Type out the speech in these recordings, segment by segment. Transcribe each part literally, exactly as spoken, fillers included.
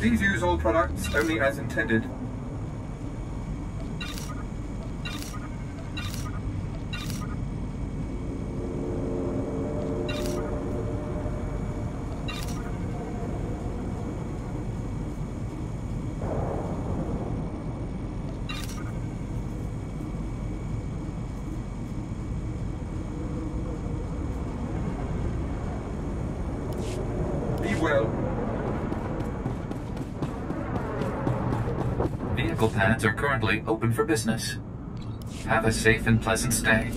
Please use all products only as intended. Be well. Vehicle pads are currently open for business. Have a safe and pleasant stay.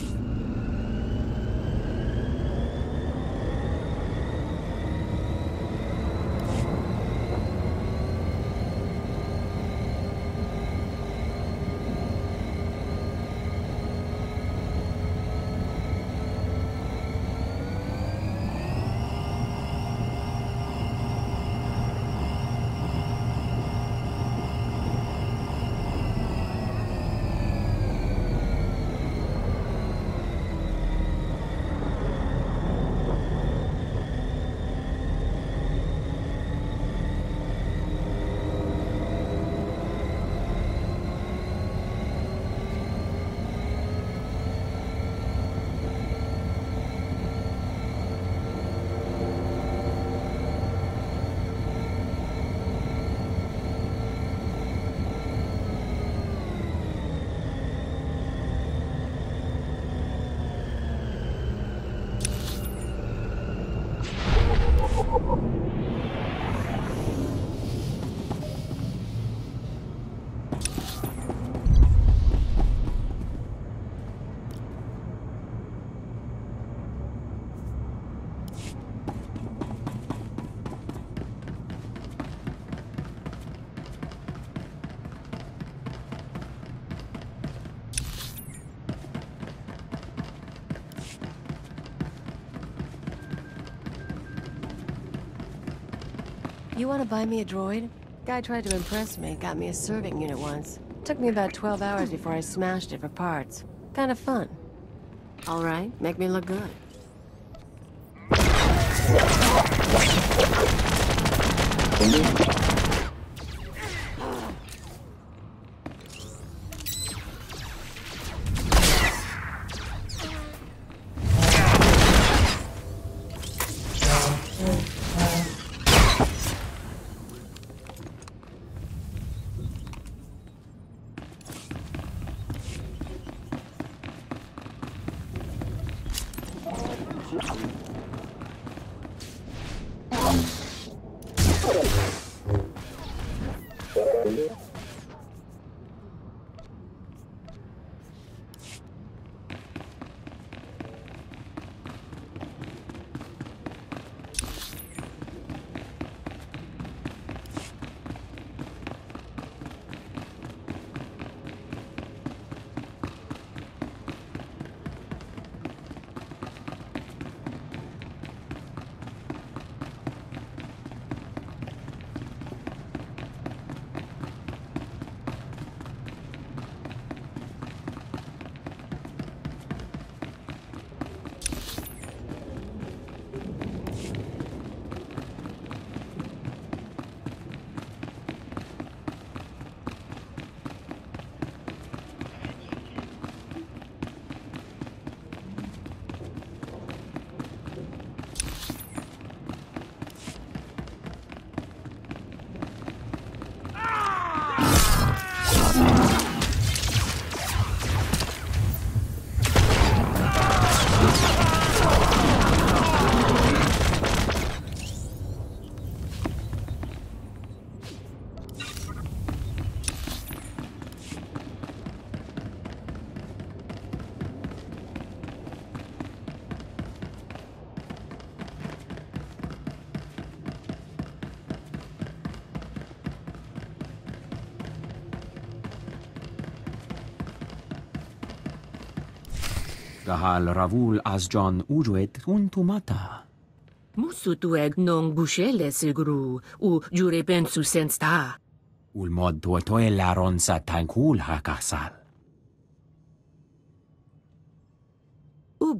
You want to buy me a droid? Guy tried to impress me, got me a serving unit once. Took me about twelve hours before I smashed it for parts. Kind of fun. All right, make me look good. Gahal Ravul Azjan Ujuet Untumata. Musutueg non bushele sigru, u jure pensu sensta. Ulmod tuotoe laron sa tankul hakasal. Ub.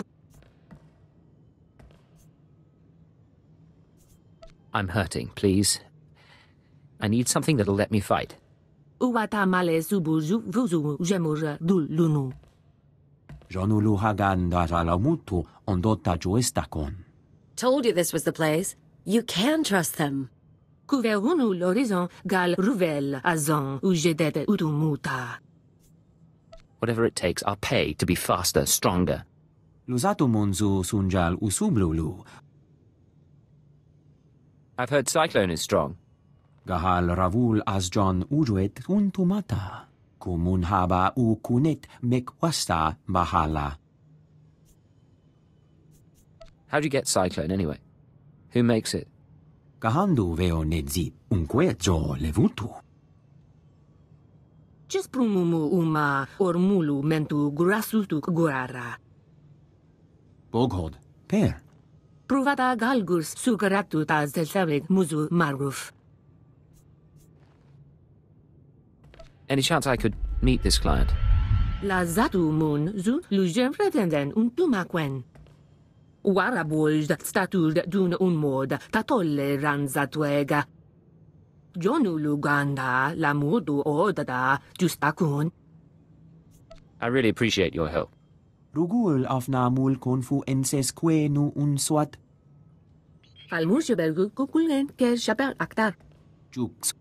I'm hurting, please. I need something that'll let me fight. Uwata male subuzu vuzu jemur dul lunu. Jonulu hagan daralamutu ondota joestakon. Told you this was the place. You can trust them. Kuverunu l'horizon gal ruvel azon ujedet utumuta. Whatever it takes, I'll pay to be faster, stronger. Luzatu munzu sunjal usublulu. I've heard Cyclone is strong. Gahal ravul azjon ujuet untumata. Kumunhaba u kunet mekwasta bahala. How do you get Cyclone, anyway? Who makes it? Gahandu veo nedzi unquejo levutu. Just prumumu uma ormulu mentu grasutu gurara. Boghod, per. Pruvata galgus sugaratu taz del sabit muzu maruf. Any chance I could meet this client? La zatu mun zu lujem pretenden un tumakwen. Waraboj statud dun un mod tatolle ranzatuega. Jonu luganda la mudu odada justakun. I really appreciate your help. Rugul afnamul konfu ensesquenu un swat. Falmushebelgu kukulen ke chapel aktar. Jux.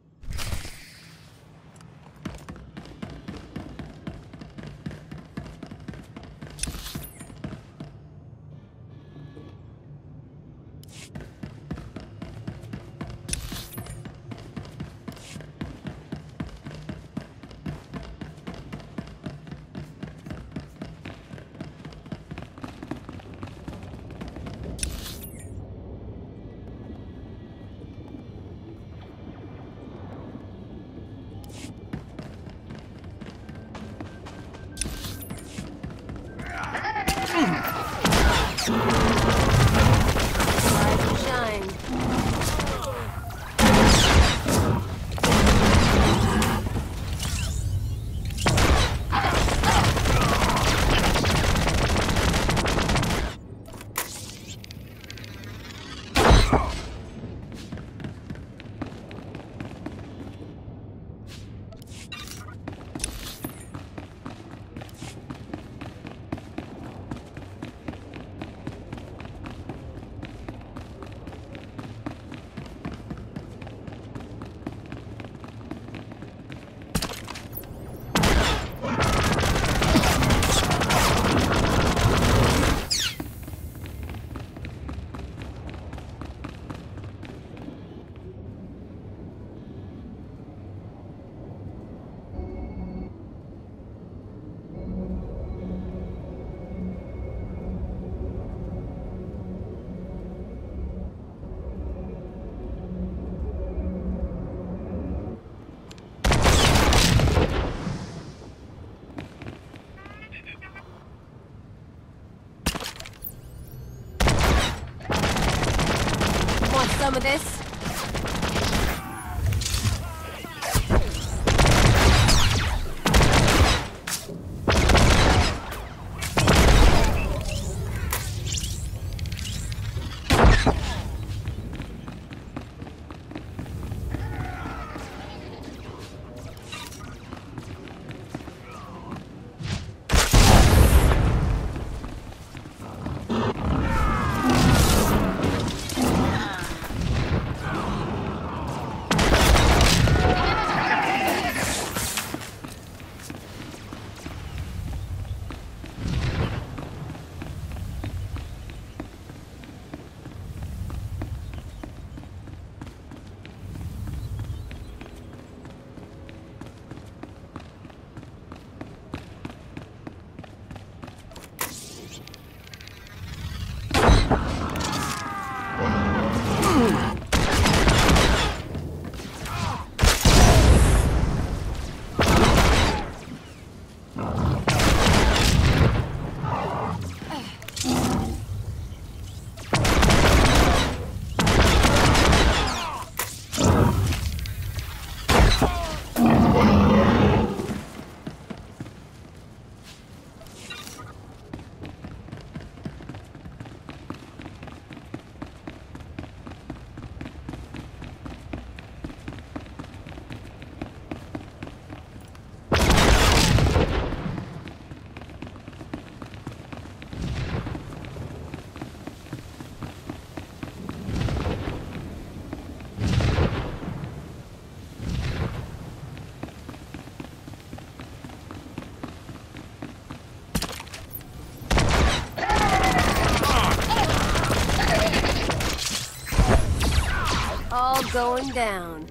Some of this? going down.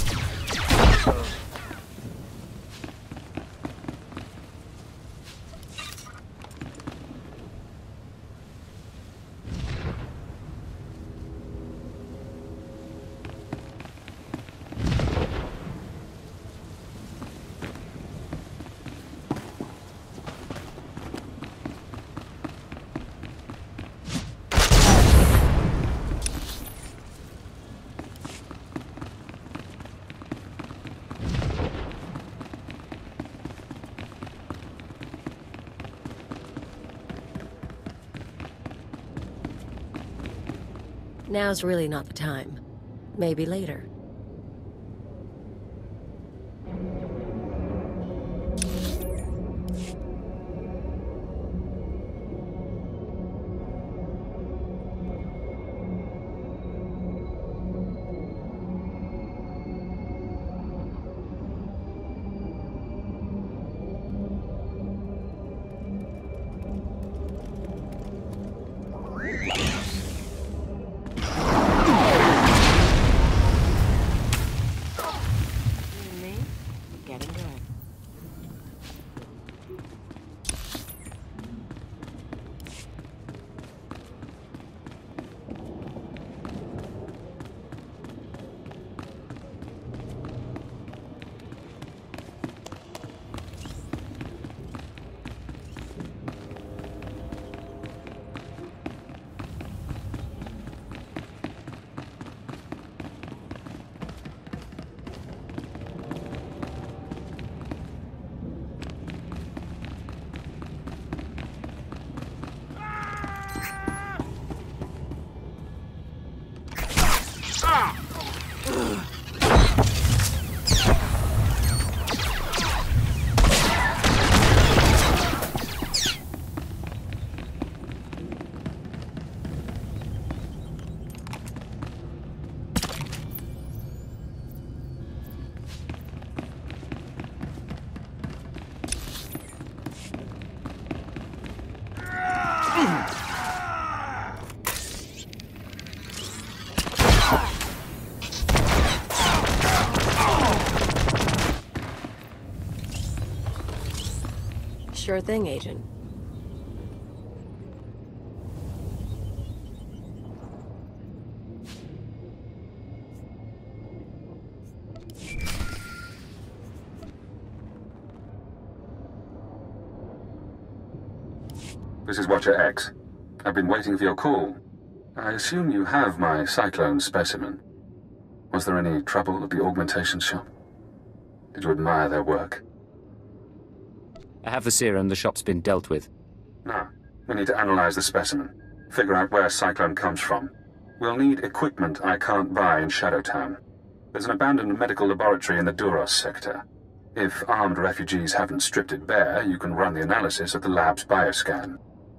Now's really not the time. Maybe later. Sure thing, Agent. This is Watcher X. I've been waiting for your call. I assume you have my Cyclone specimen. Was there any trouble at the augmentation shop? Did you admire their work? I have the serum. The shop's been dealt with. No. We need to analyze the specimen. Figure out where Cyclone comes from. We'll need equipment I can't buy in Shadowtown. There's an abandoned medical laboratory in the Duros sector. If armed refugees haven't stripped it bare, you can run the analysis at the lab's bioscan.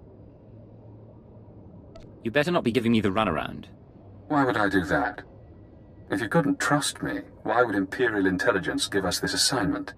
You better not be giving me the runaround. Why would I do that? If you couldn't trust me, why would Imperial Intelligence give us this assignment?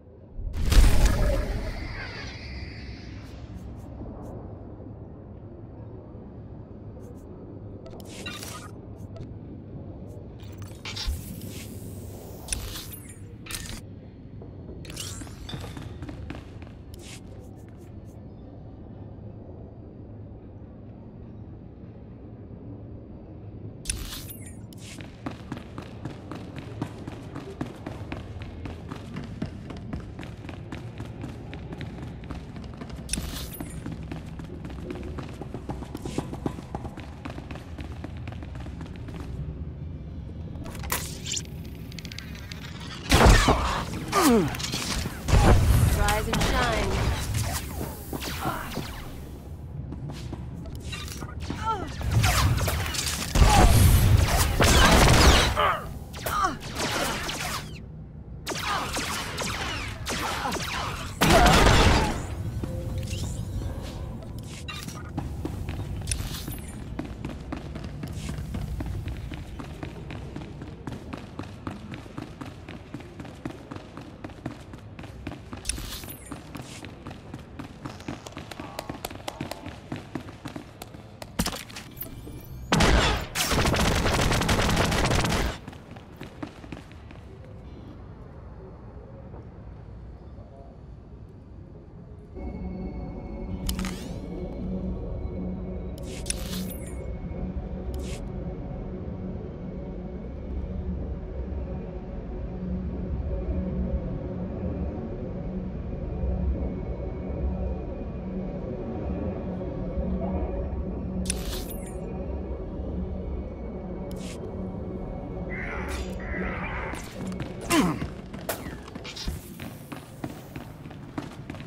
Rise and shine.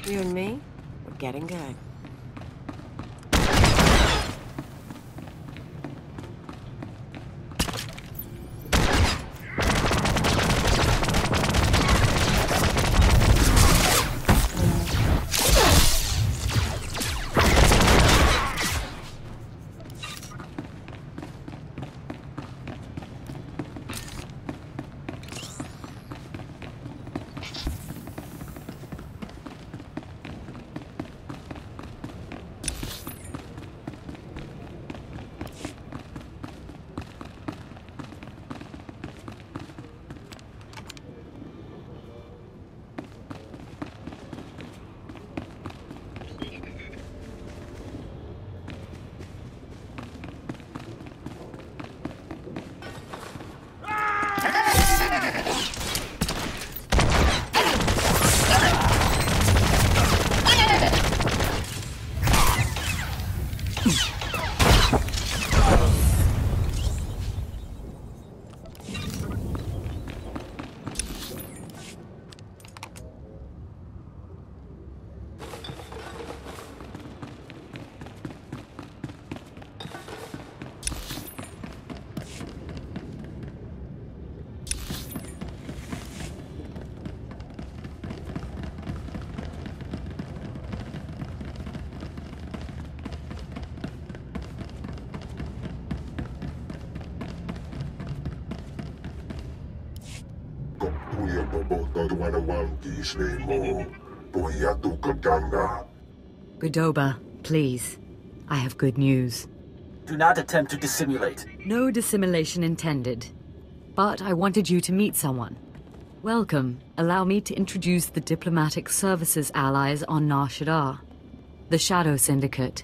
You and me, we're getting good. Godoba, please. I have good news. Do not attempt to dissimulate. No dissimulation intended. But I wanted you to meet someone. Welcome. Allow me to introduce the Diplomatic Services allies on Nar Shaddaa. The Shadow Syndicate.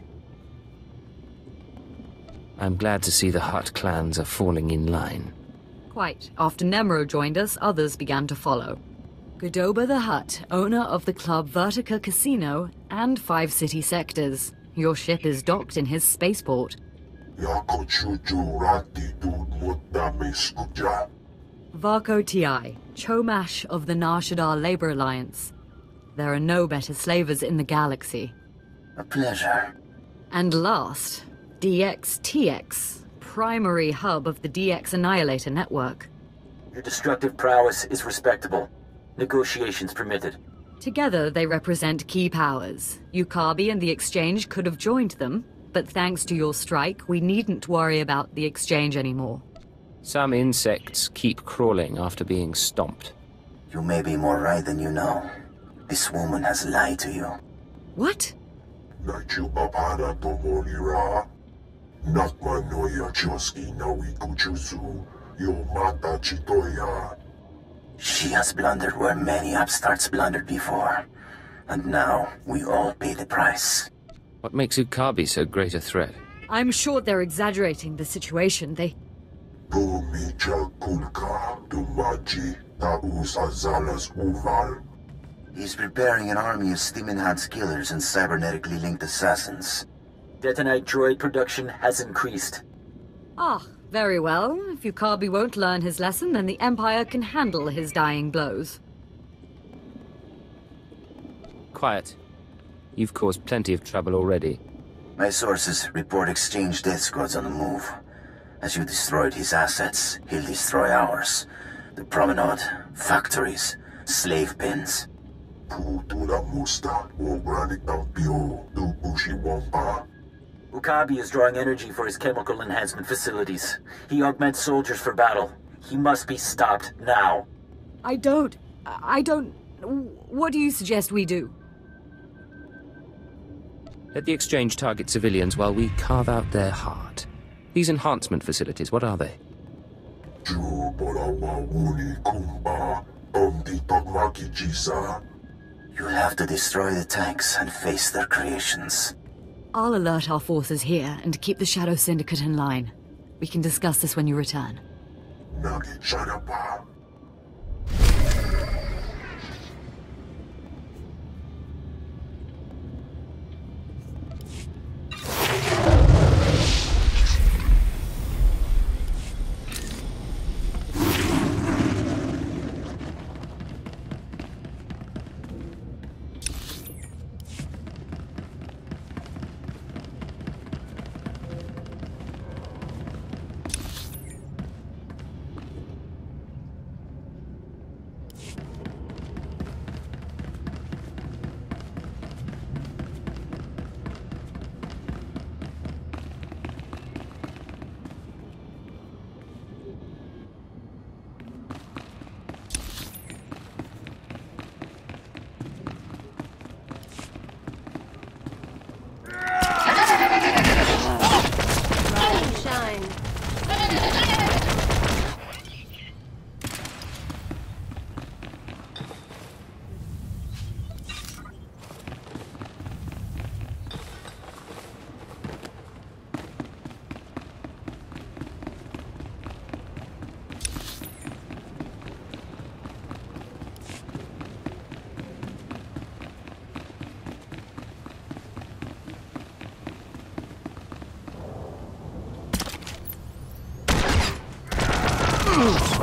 I'm glad to see the Hutt clans are falling in line. Quite. After Nemro joined us, others began to follow. Godoba the Hutt, owner of the club Vertica Casino and Five City Sectors. Your ship is docked in his spaceport. Varco T I, Chomash of the Nar Shaddaa Labor Alliance. There are no better slavers in the galaxy. A pleasure. And last, D X T X, primary hub of the D X Annihilator network. Your destructive prowess is respectable. Negotiations permitted. Together, they represent key powers. Yukabi and the Exchange could have joined them, but thanks to your strike, we needn't worry about the Exchange anymore. Some insects keep crawling after being stomped. You may be more right than you know. This woman has lied to you. What? She has blundered where many upstarts blundered before. And now, we all pay the price. What makes Yukabi so great a threat? I'm sure they're exaggerating the situation. They... He's preparing an army of Stimenhad's killers and cybernetically linked assassins. Detonite droid production has increased. Ah, very well. If Yukabi won't learn his lesson, then the Empire can handle his dying blows. Quiet. You've caused plenty of trouble already. My sources report Exchange death squads on the move. As you destroyed his assets, he'll destroy ours. The promenade, factories, slave pens. Yukabi is drawing energy for his chemical enhancement facilities. He augments soldiers for battle. He must be stopped now. I don't... I don't... What do you suggest we do? Let the Exchange target civilians while we carve out their heart. These enhancement facilities, what are they? You'll have to destroy the tanks and face their creations. I'll alert our forces here and keep the Shadow Syndicate in line. We can discuss this when you return. move.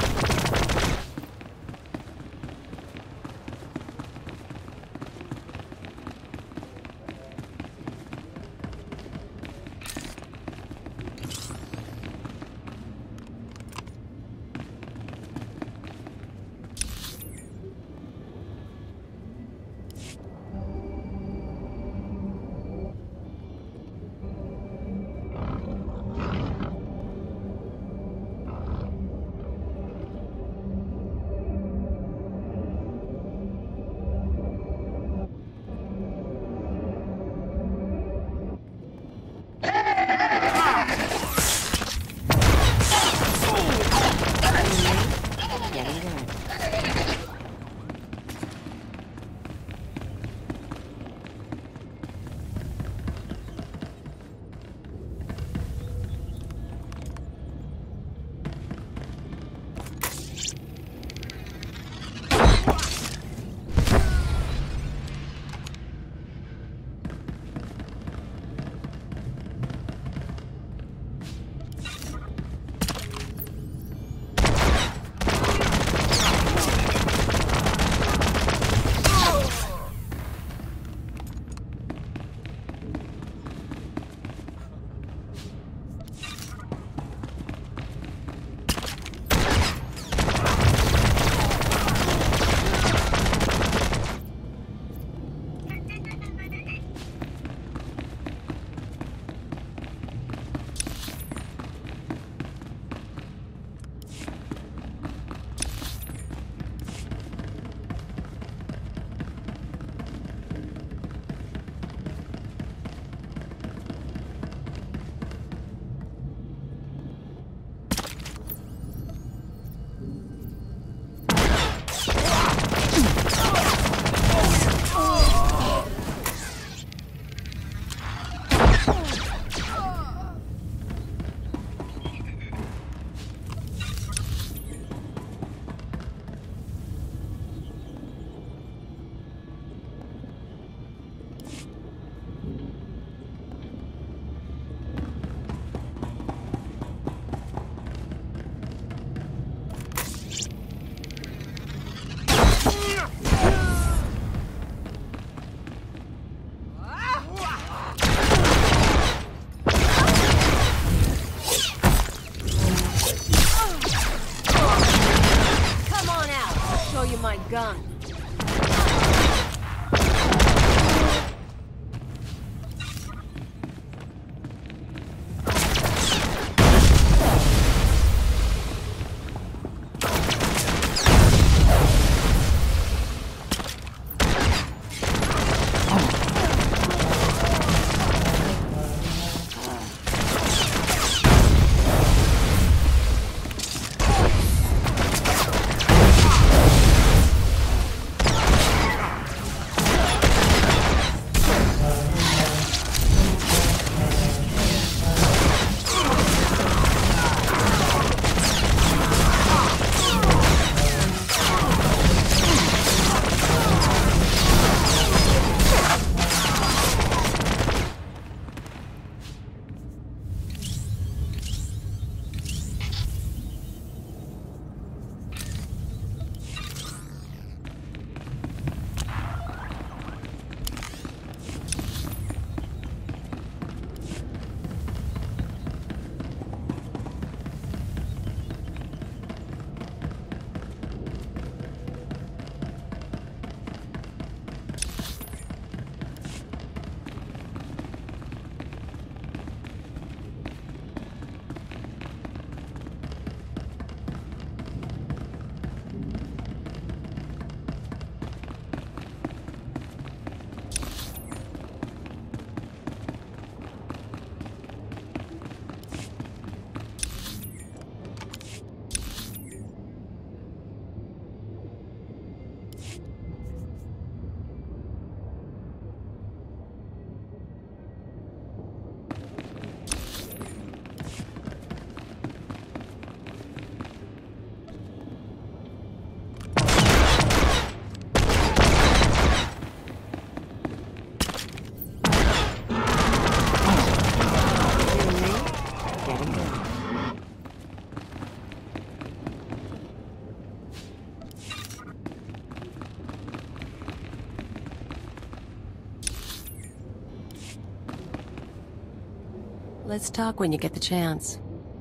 Let's talk when you get the chance.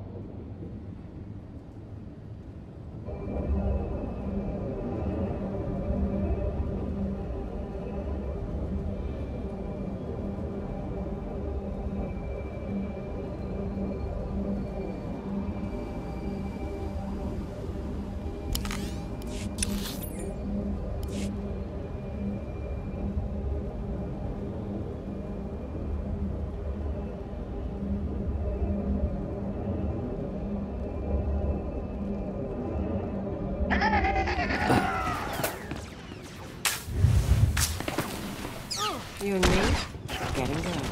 You and me, getting good.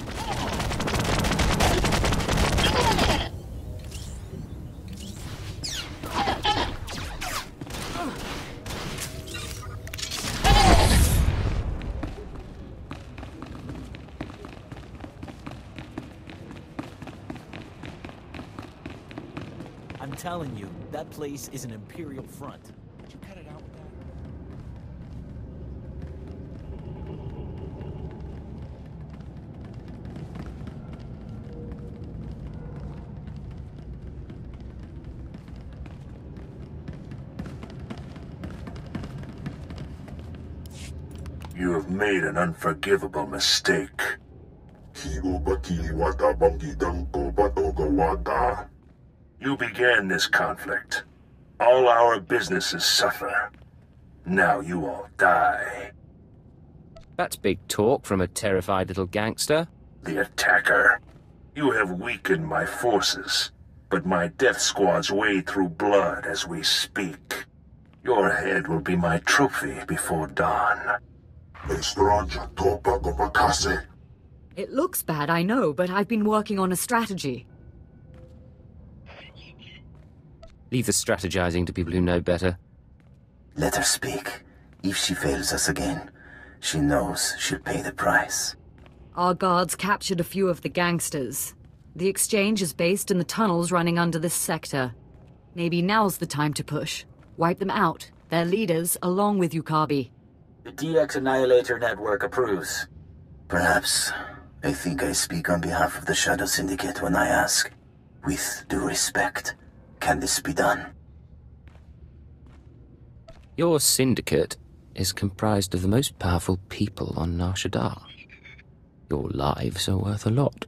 I'm telling you, that place is an Imperial front. Would you cut it out with that? You have made an unforgivable mistake. You began this conflict. All our businesses suffer. Now you all die. That's big talk from a terrified little gangster. The attacker. You have weakened my forces, but my death squads wade through blood as we speak. Your head will be my trophy before dawn. It looks bad, I know, but I've been working on a strategy. Leave the strategizing to people who know better. Let her speak. If she fails us again, she knows she'll pay the price. Our guards captured a few of the gangsters. The exchange is based in the tunnels running under this sector. Maybe now's the time to push. Wipe them out, their leaders, along with Yukabi. The D X Annihilator Network approves. Perhaps. I think I speak on behalf of the Shadow Syndicate when I ask, with due respect, can this be done? Your syndicate is comprised of the most powerful people on Nar Shaddaa. Your lives are worth a lot.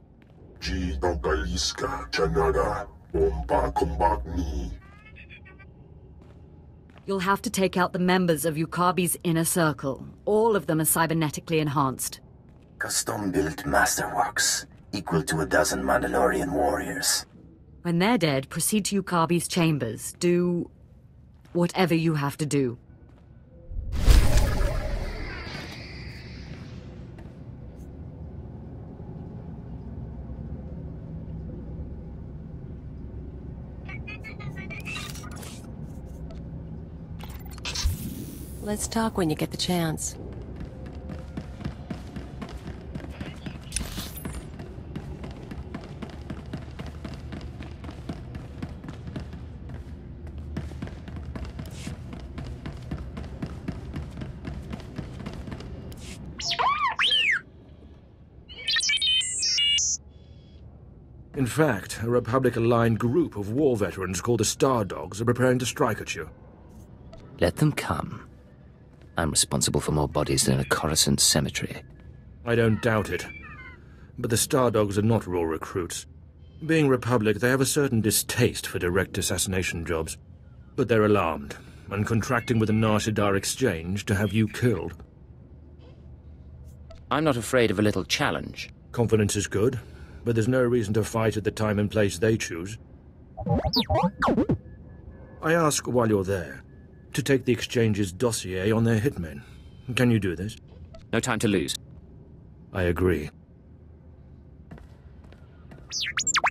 You'll have to take out the members of Yukabi's inner circle. All of them are cybernetically enhanced. Custom-built masterworks, equal to a dozen Mandalorian warriors. When they're dead, proceed to Yukabi's chambers. Do whatever you have to do. Let's talk when you get the chance. In fact, a Republic-aligned group of war veterans called the Star Dogs are preparing to strike at you. Let them come. I'm responsible for more bodies than a Coruscant cemetery. I don't doubt it. But the Star Dogs are not raw recruits. Being Republic, they have a certain distaste for direct assassination jobs. But they're alarmed, and contracting with the Nar Shaddaa Exchange to have you killed. I'm not afraid of a little challenge. Confidence is good, but there's no reason to fight at the time and place they choose. I ask while you're there, to take the Exchange's dossier on their hitmen. Can you do this? No time to lose. I agree.